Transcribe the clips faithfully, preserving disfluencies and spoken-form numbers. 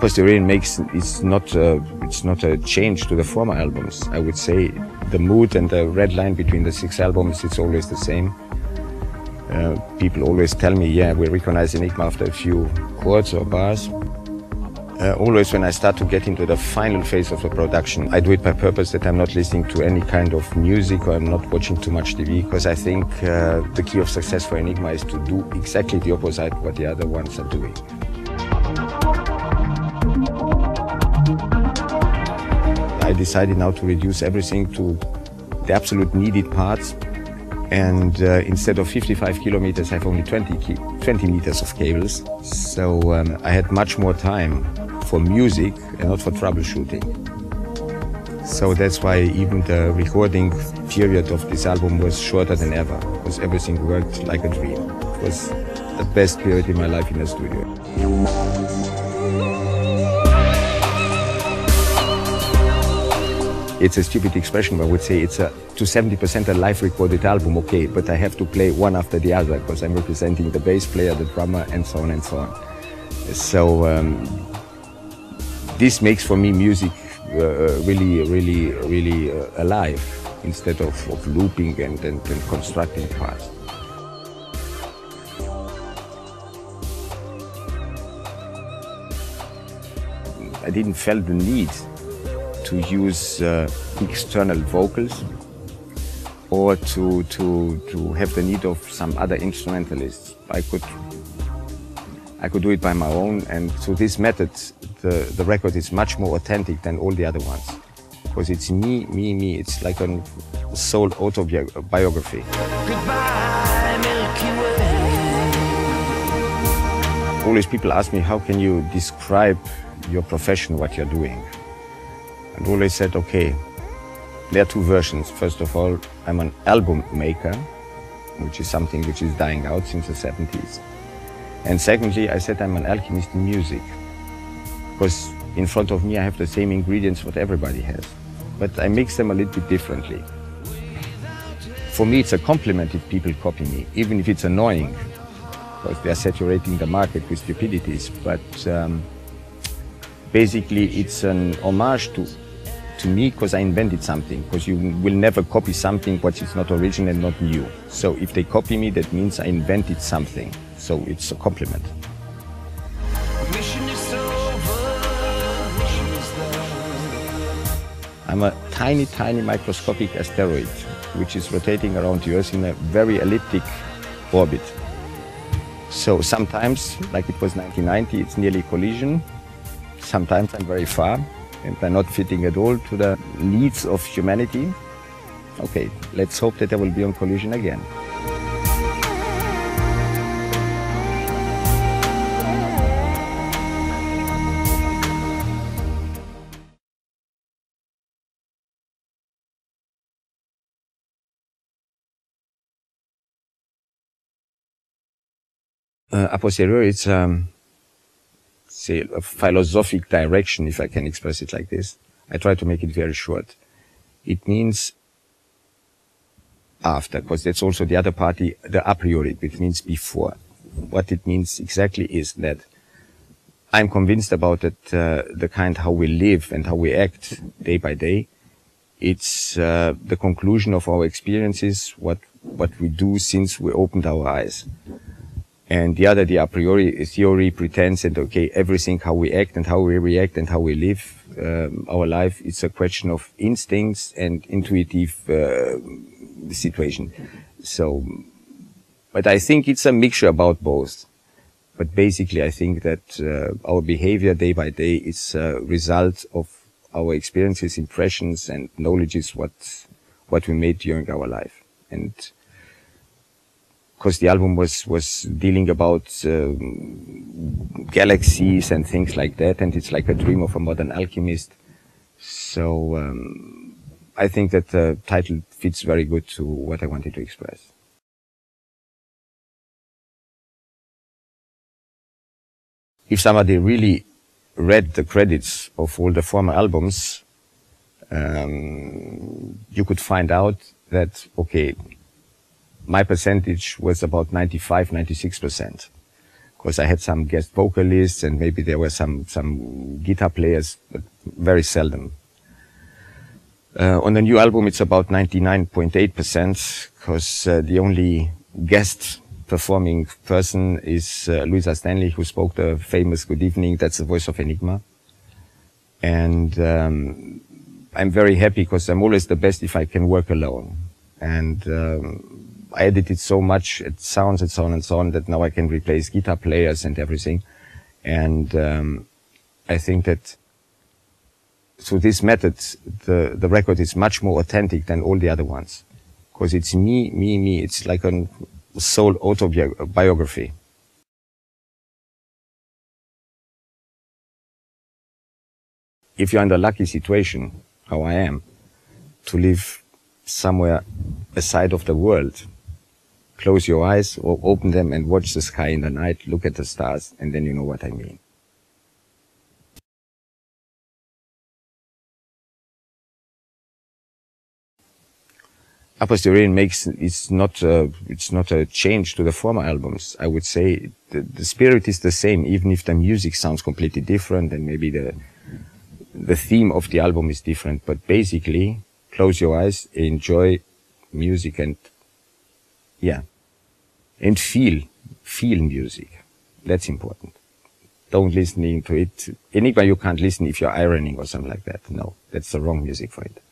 Posteriori makes it's not uh, it's not a change to the former albums. I would say the mood and the red line between the six albums, it's always the same. Uh, people always tell me, yeah, we recognize Enigma after a few chords or bars. Uh, always when I start to get into the final phase of the production, I do it by purpose, that I'm not listening to any kind of music, or I'm not watching too much T V, because I think uh, the key of success for Enigma is to do exactly the opposite of what the other ones are doing. I decided now to reduce everything to the absolute needed parts, and uh, instead of fifty-five kilometers, I have only twenty, twenty meters of cables. So um, I had much more time for music and not for troubleshooting. So that's why even the recording period of this album was shorter than ever, because everything worked like a dream. It was the best period in my life in the studio. It's a stupid expression, but I would say it's a, to seventy percent a live recorded album, okay, but I have to play one after the other, because I'm representing the bass player, the drummer, and so on and so on. So um, this makes for me music uh, really, really, really uh, alive, instead of, of looping and, and, and constructing parts. I didn't feel the need to use uh, external vocals, or to, to, to have the need of some other instrumentalists. I could, I could do it by my own, and through this method, the, the record is much more authentic than all the other ones. Because it's me, me, me. It's like a soul autobiography. Goodbye, Milky Way. Always people ask me, how can you describe your profession, what you're doing? And always said, okay, there are two versions. First of all, I'm an album maker, which is something which is dying out since the seventies. And secondly, I said I'm an alchemist in music, because in front of me I have the same ingredients what everybody has, but I mix them a little bit differently. For me, it's a compliment if people copy me, even if it's annoying, because they are saturating the market with stupidities. But um, basically, it's an homage to to me, because I invented something, because you will never copy something what is not original and not new. So if they copy me, that means I invented something. So it's a compliment. Mission is over, mission is done. I'm a tiny, tiny microscopic asteroid, which is rotating around the Earth in a very elliptic orbit. So sometimes, like it was nineteen ninety, it's nearly collision. Sometimes I'm very far, and I'm not fitting at all to the needs of humanity. Okay, let's hope that I will be on collision again. Uh, a posteriori, it's um, say a philosophic direction, if I can express it like this. I try to make it very short. It means after, because that's also the other party, the a priori, which means before. What it means exactly is that I'm convinced about that uh, the kind how we live and how we act day by day, it's uh, the conclusion of our experiences, what, what we do since we opened our eyes. And the other, the a priori theory, pretends that, okay, everything, how we act and how we react and how we live um, our life, it's a question of instincts and intuitive uh, situation. So, but I think it's a mixture about both. But basically, I think that uh, our behavior day by day is a result of our experiences, impressions, and knowledges what what we made during our life. And because the album was was dealing about uh, galaxies and things like that, and it's like a dream of a modern alchemist. So um, I think that the title fits very good to what I wanted to express. If somebody really read the credits of all the former albums, um, you could find out that, okay, my percentage was about ninety-five, ninety-six percent. because I had some guest vocalists and maybe there were some, some guitar players, but very seldom. Uh, on the new album, it's about ninety-nine point eight percent, because uh, the only guest performing person is uh, Louisa Stanley, who spoke the famous Good Evening. That's the voice of Enigma. And um, I'm very happy because I'm always the best if I can work alone. And um, I edited so much, it sounds and so on and so on, that now I can replace guitar players and everything. And um, I think that through this method, the, the record is much more authentic than all the other ones. Because it's me, me, me. It's like a soul autobiography. If you're in the lucky situation, how I am, to live somewhere aside of the world, close your eyes or open them and watch the sky in the night, look at the stars, and then you know what I mean. Posteriori makes it's not a, it's not a change to the former albums. I would say the, the spirit is the same, even if the music sounds completely different and maybe the the theme of the album is different. But basically, close your eyes, enjoy music, and yeah, and feel feel music. That's important. Don't listen to it. Enigma, you can't listen if you're ironing or something like that. No, that's the wrong music for it.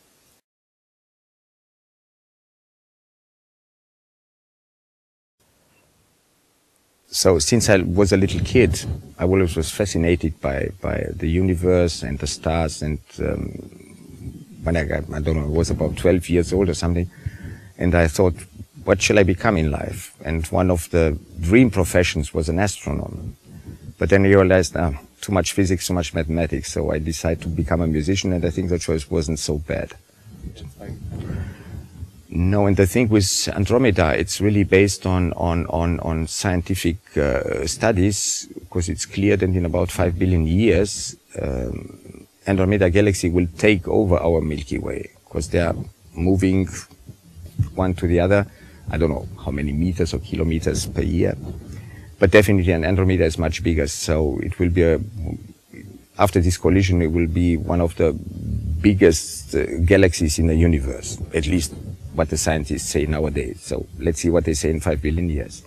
So since I was a little kid, I always was fascinated by, by the universe and the stars. And um, when I got, I don't know, I was about twelve years old or something, and I thought, what shall I become in life? And one of the dream professions was an astronomer. But then I realized, ah, too much physics, too much mathematics. So I decided to become a musician, and I think the choice wasn't so bad. No, and the thing with Andromeda, it's really based on, on, on, on scientific uh, studies, because it's clear that in about five billion years, um, Andromeda galaxy will take over our Milky Way, because they are moving one to the other. I don't know how many meters or kilometers per year, but definitely an Andromeda is much bigger, so it will be a, after this collision, it will be one of the biggest uh, galaxies in the universe, at least what the scientists say nowadays. So let's see what they say in five billion years.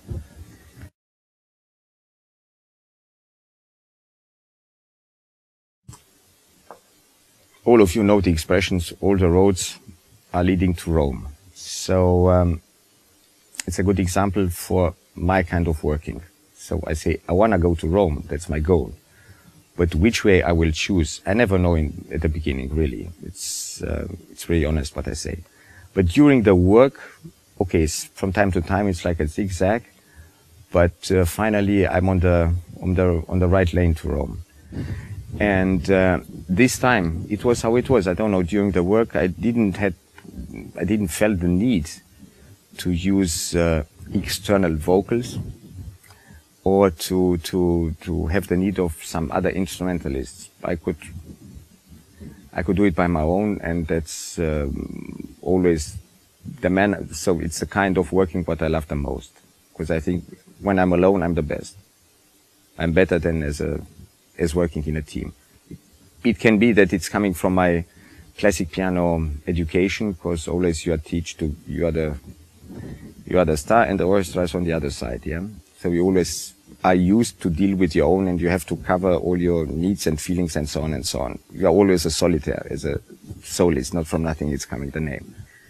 All of you know the expressions, all the roads are leading to Rome. So um, it's a good example for my kind of working. So I say, I want to go to Rome, that's my goal. But which way I will choose, I never know in, at the beginning, really. It's, uh, it's really honest what I say. But during the work, okay, from time to time it's like a zigzag, but uh, finally I'm on the on the on the right lane to Rome. And uh, this time it was how it was. I don't know. During the work, I didn't had I didn't feel the need to use uh, external vocals or to to to have the need of some other instrumentalists. I could. I could do it by my own, and that's um, always the man. So it's the kind of working what I love the most, because I think when I'm alone, I'm the best. I'm better than as a as working in a team. It can be that it's coming from my classic piano education, because always you are teach to you are the you are the star, and the orchestra is on the other side. Yeah, so you always are used to deal with your own, and you have to cover all your needs and feelings and so on and so on. You are always a solitaire, as a soloist, not from nothing it's coming, the name.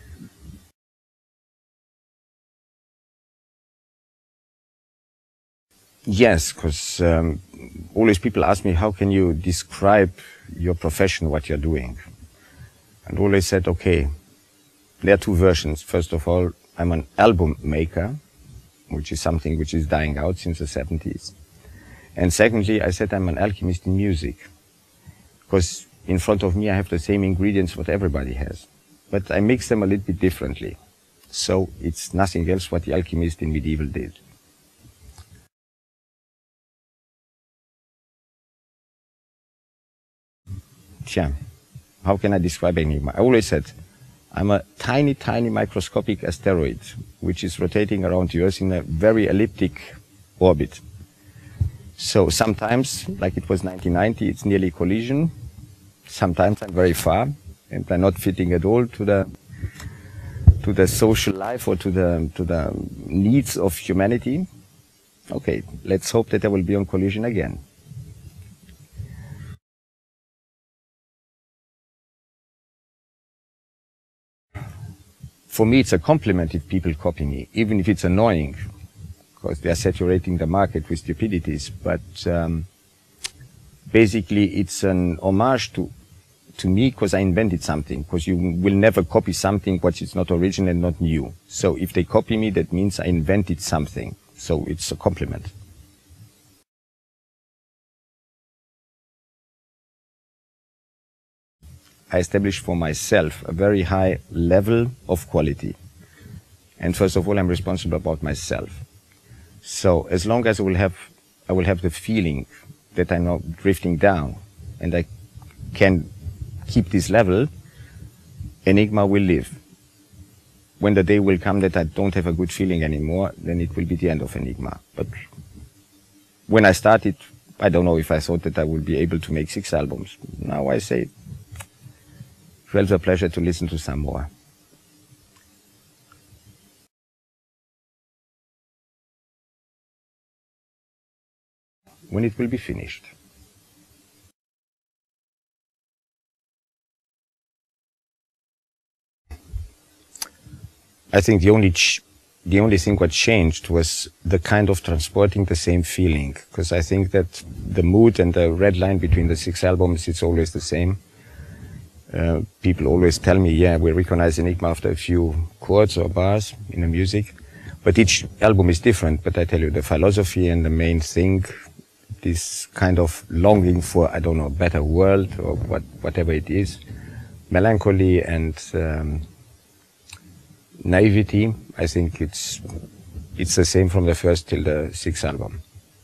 Yes, because um, always people ask me, how can you describe your profession, what you're doing? And always said, okay, there are two versions. First of all, I'm an album maker, which is something which is dying out since the seventies. And secondly, I said I'm an alchemist in music, because in front of me I have the same ingredients what everybody has, but I mix them a little bit differently. So it's nothing else what the alchemist in medieval did. Tja, how can I describe Enigma? I always said, I'm a tiny, tiny microscopic asteroid, which is rotating around the Earth in a very elliptic orbit. So sometimes, like it was nineteen ninety, it's nearly collision. Sometimes I'm very far, and I'm not fitting at all to the to the social life or to the to the needs of humanity. Okay, let's hope that I will be on collision again. For me, it's a compliment if people copy me, even if it's annoying, because they are saturating the market with stupidities. But um, basically, it's an homage to to me because I invented something, because you will never copy something which is not original and not new. So if they copy me, that means I invented something. So it's a compliment. I established for myself a very high level of quality. And first of all, I'm responsible about myself. So as long as I will have, I will have the feeling that I'm not drifting down and I can keep this level, Enigma will live. When the day will come that I don't have a good feeling anymore, then it will be the end of Enigma. But when I started, I don't know if I thought that I would be able to make six albums. Now I say, it was a pleasure to listen to some more. When it will be finished. I think the only ch the only thing what changed was the kind of transporting the same feeling, because I think that the mood and the red line between the six albums, it's always the same. Uh, people always tell me, yeah, we recognize Enigma after a few chords or bars in the music, but each album is different. But I tell you, the philosophy and the main thing, this kind of longing for, I don't know, a better world or what, whatever it is, melancholy and um, naivety, I think it's it's the same from the first till the sixth album.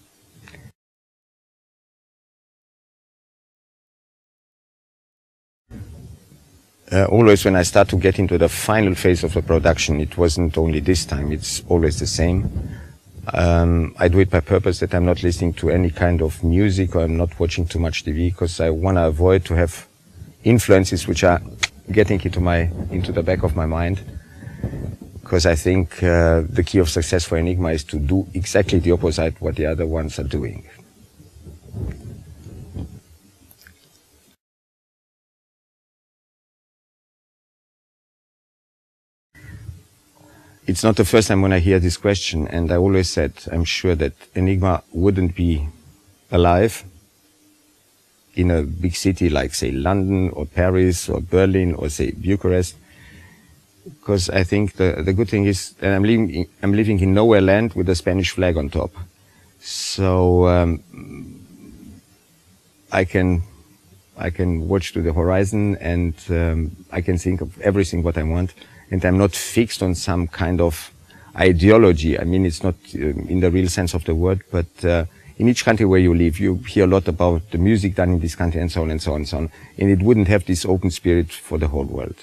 Uh, always when I start to get into the final phase of the production, it wasn't only this time, it's always the same. Um, I do it by purpose, that I'm not listening to any kind of music or I'm not watching too much T V, because I want to avoid to have influences which are getting into my into the back of my mind. Because I think uh, the key of success for Enigma is to do exactly the opposite what the other ones are doing. It's not the first time when I hear this question, and I always said I'm sure that Enigma wouldn't be alive in a big city like, say, London or Paris or Berlin or, say, Bucharest. Because I think the, the good thing is that I'm living, in, I'm living in nowhere land with a Spanish flag on top. So um, I can I can watch to the horizon and um, I can think of everything what I want. And I'm not fixed on some kind of ideology. I mean, it's not uh, in the real sense of the word, but uh, in each country where you live, you hear a lot about the music done in this country and so on and so on and so on. And it wouldn't have this open spirit for the whole world.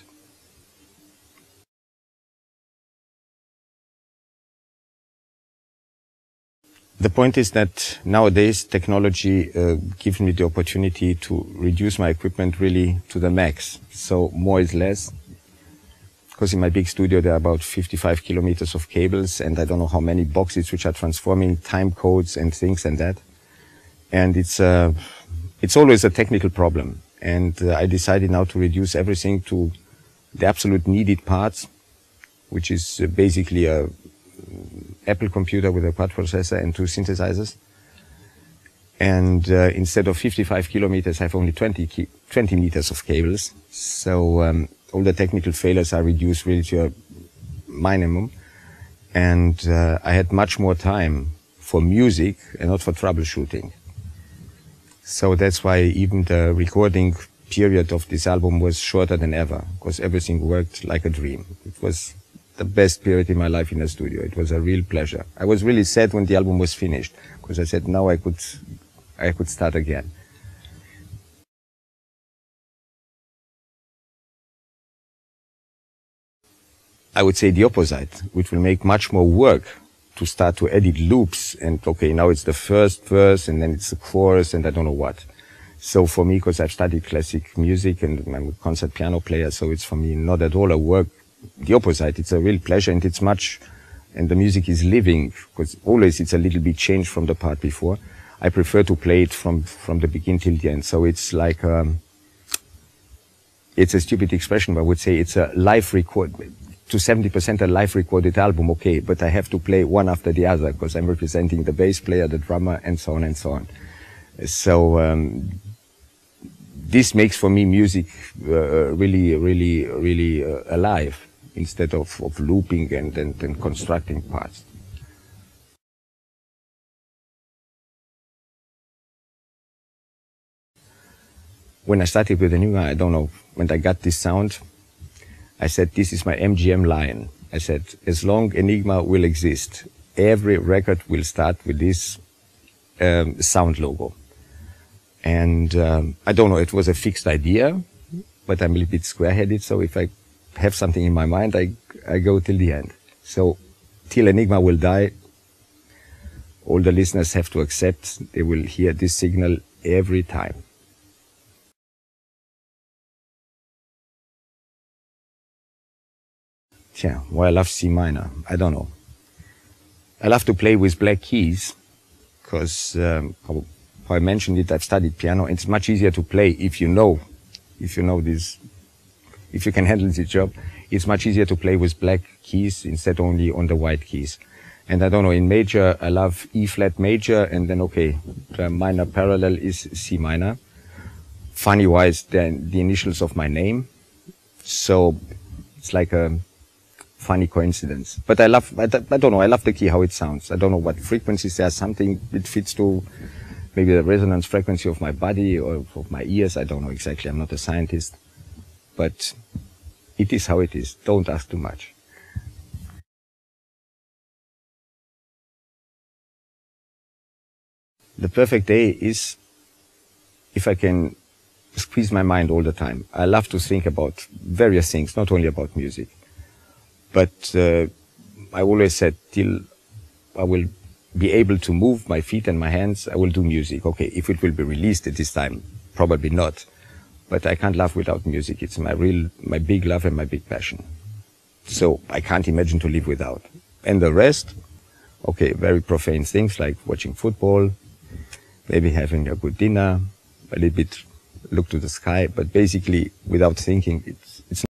The point is that nowadays technology uh, gives me the opportunity to reduce my equipment really to the max. So more is less. Because in my big studio there are about fifty-five kilometers of cables and I don't know how many boxes which are transforming time codes and things and that. And it's, uh, it's always a technical problem. And uh, I decided now to reduce everything to the absolute needed parts, which is uh, basically a Apple computer with a quad processor and two synthesizers. And uh, instead of fifty-five kilometers, I have only twenty, twenty meters of cables. So um, all the technical failures are reduced really to a minimum. And uh, I had much more time for music and not for troubleshooting. So that's why even the recording period of this album was shorter than ever, because everything worked like a dream. It was the best period in my life in the studio. It was a real pleasure. I was really sad when the album was finished, because I said now I could, I could start again. I would say the opposite, which will make much more work to start to edit loops and, okay, now it's the first verse and then it's the chorus and I don't know what. So for me, because I've studied classic music and I'm a concert piano player, so it's for me not at all a work. The opposite, it's a real pleasure and it's much, and the music is living, because always it's a little bit changed from the part before. I prefer to play it from, from the beginning till the end. So it's like, um, it's a stupid expression, but I would say it's a live record, to seventy percent a live recorded album, okay, but I have to play one after the other because I'm representing the bass player, the drummer, and so on and so on. So, um, this makes for me music uh, really, really, really uh, alive instead of, of looping and, and, and constructing parts. When I started with Enigma, I don't know, when I got this sound, I said, this is my M G M line. I said, as long Enigma will exist, every record will start with this um, sound logo. And um, I don't know, it was a fixed idea, but I'm a little bit square-headed, so if I have something in my mind, I, I go till the end. So, till Enigma will die, all the listeners have to accept they will hear this signal every time. Yeah, why I love C minor, I don't know. I love to play with black keys, because um, how I mentioned it, I've studied piano, and it's much easier to play if you know, if you know this, if you can handle this job, it's much easier to play with black keys instead only on the white keys. And I don't know, in major, I love E flat major, and then, okay, the minor parallel is C minor. Funny wise, the, the initials of my name. So it's like a funny coincidence. But I love, I, I don't know, I love the key, how it sounds. I don't know what frequencies, there's something it fits to maybe the resonance frequency of my body or of my ears. I don't know exactly, I'm not a scientist. But it is how it is. Don't ask too much. The perfect day is if I can squeeze my mind all the time. I love to think about various things, not only about music. But uh, I always said, till I will be able to move my feet and my hands, I will do music. Okay, if it will be released at this time, probably not. But I can't live without music. It's my real, my big love and my big passion. So I can't imagine to live without. And the rest, okay, very profane things like watching football, maybe having a good dinner, a little bit look to the sky, but basically without thinking, it's, it's